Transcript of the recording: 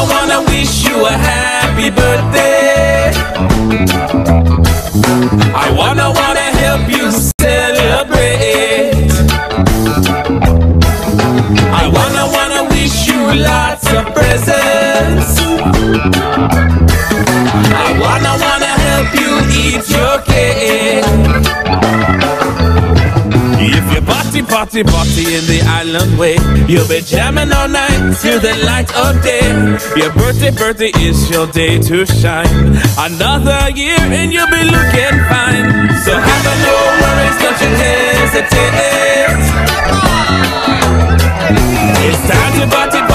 wanna wish you a happy birthday. I wanna help you celebrate. I wanna wish you lots of presents. I wanna help you eat your cake. If you party in the island way, you'll be jamming all night till the light of day. Your birthday is your day to shine. Another year and you'll be looking fine. So have no worries, don't you hesitate. It's time to party.